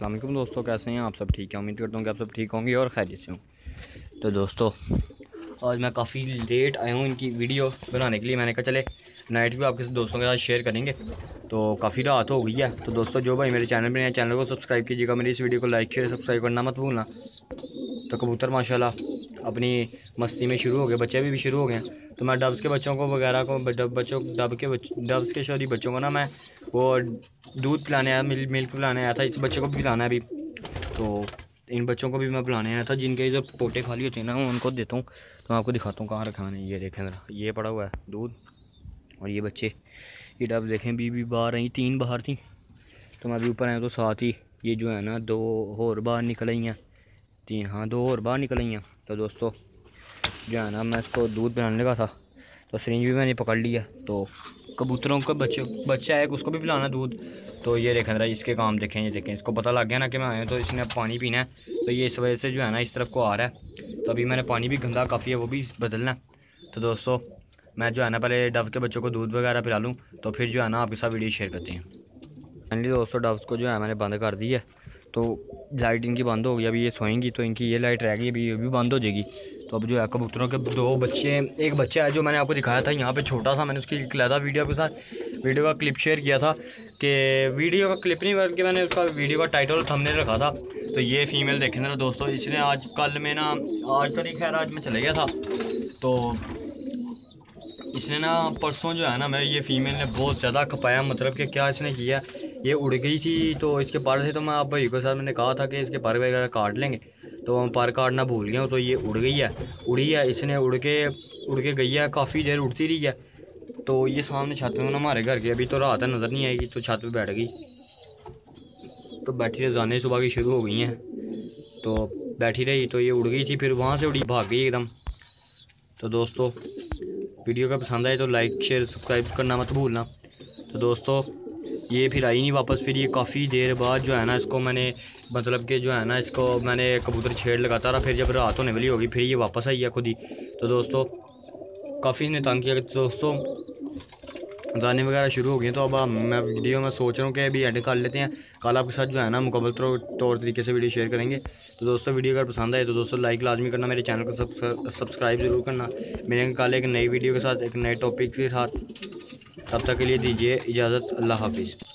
अस्सलाम वालेकुम दोस्तों, कैसे हैं आप सब? ठीक है, उम्मीद करता हूँ कि आप सब ठीक होंगे और खैरियत से हों। तो दोस्तों आज मैं काफ़ी लेट आया हूँ इनकी वीडियो बनाने के लिए। मैंने कहा चले नाइट व्यू आपके दोस्तों के साथ शेयर करेंगे। तो काफ़ी रात हो गई है। तो दोस्तों जो भाई मेरे चैनल पर नए चैनल को सब्सक्राइब कीजिएगा, मेरी इस वीडियो को लाइक शेयर सब्सक्राइब करना मत भूलना। तो कबूतर माशाल्लाह अपनी मस्ती में शुरू हो गए, बच्चे भी शुरू हो गए हैं। तो मैं डब्स के बच्चों को वगैरह को डब्स के शौरी बच्चों को ना मैं वो दूध पिलाने आया, मिल्क पिलाने आया था। इस बच्चे को भी पिलाना है अभी। तो इन बच्चों को भी मैं पिलाने आया था, जिनके जो पोटे खाली होते हैं ना, उनको देता हूँ। तो मैं आपको दिखाता हूँ कहाँ रखा है। ये देखें ज़रा, ये पड़ा हुआ है दूध। और ये बच्चे ये डब देखें, भी बाहर आई, 3 बाहर थी। तो मैं अभी ऊपर आया तो साथ ही ये जो है ना 2 और बाहर निकल आई हैं, 3 हाँ 2 और बाहर निकल आई हैं। तो दोस्तों जो है ना मैं इसको दूध पिलाने लगा था, तो सिरिंज भी मैंने पकड़ लिया। तो कबूतरों का बच्चा है, उसको भी पिलाना दूध। तो ये देखें जरा, इसके काम देखें, ये देखें, इसको पता लग गया ना कि मैं आया, तो इसने अब पानी पीना है। तो ये इस वजह से जो है ना इस तरफ को आ रहा है। तो अभी मैंने पानी भी गंदा काफ़ी है, वो भी बदलना है। तो दोस्तों मैं जो है ना पहले डव के बच्चों को दूध वगैरह पिला लूँ, तो फिर जो है ना आपके साथ वीडियो शेयर करते हैं। फाइनली दोस्तों डव्स को जो है मैंने बंद कर दी है। तो लाइट इनकी बंद हो गई, अभी ये सोएंगी तो इनकी ये लाइट रह गई, अभी ये भी बंद हो जाएगी। तो अब जो है कबूतरों के 2 बच्चे, एक बच्चा है जो मैंने आपको दिखाया था यहाँ पे छोटा सा, मैंने उसकी अलहदा वीडियो के साथ वीडियो का क्लिप शेयर किया था कि वीडियो का क्लिप नहीं बल्कि मैंने उसका वीडियो का टाइटल थंबनेल रखा था। तो ये फीमेल देखें ना दोस्तों, इसने आज कल में ना, आज तो नहीं खैर आज मैं चले गया था, तो इसने ना परसों जो है ना मैं ये फ़ीमेल ने बहुत ज़्यादा खपाया। मतलब कि क्या इसने किया, ये उड़ गई थी तो इसके पर से, तो मैं आप भाई के साथ मैंने कहा था कि इसके पर वगैरह काट लेंगे, तो हम पर काटना भूल गए। तो ये उड़ गई है, उड़ी है, इसने उड़ के गई है, काफ़ी देर उड़ती रही है। तो ये सामने छत में ना हमारे घर के, अभी तो रात है नज़र नहीं आएगी, तो छत पर बैठ गई। तो बैठी रजाने सुबह की शुरू हो गई हैं, तो बैठी रही, तो ये उड़ गई थी, फिर वहाँ से उड़ी भाग गई एकदम। तो दोस्तों वीडियो का पसंद आए तो लाइक शेयर सब्सक्राइब करना मत भूलना। तो दोस्तों ये फिर आई नहीं वापस, फिर ये काफ़ी देर बाद जो है ना इसको मैंने, मतलब कि जो है ना इसको मैंने कबूतर छेड़ लगाता रहा। फिर जब रात होने वाली होगी फिर ये वापस आई है खुद ही। तो दोस्तों काफ़ी इसने तंग किया। दोस्तों गाने वगैरह शुरू हो गए, तो अब मैं वीडियो में सोच रहा हूँ कि अभी एडिट कर लेते हैं, कल आपके साथ जो है ना मुकम्मल तौर तरीके से वीडियो शेयर करेंगे। तो दोस्तों वीडियो अगर पसंद आए तो दोस्तों लाइक लाजमी करना, मेरे चैनल को सब्सक्राइब ज़रूर करना। मेरे कल एक नई वीडियो के साथ, एक नए टॉपिक के साथ। तब तक के लिए दीजिए इजाज़त, अल्लाह हाफिज़।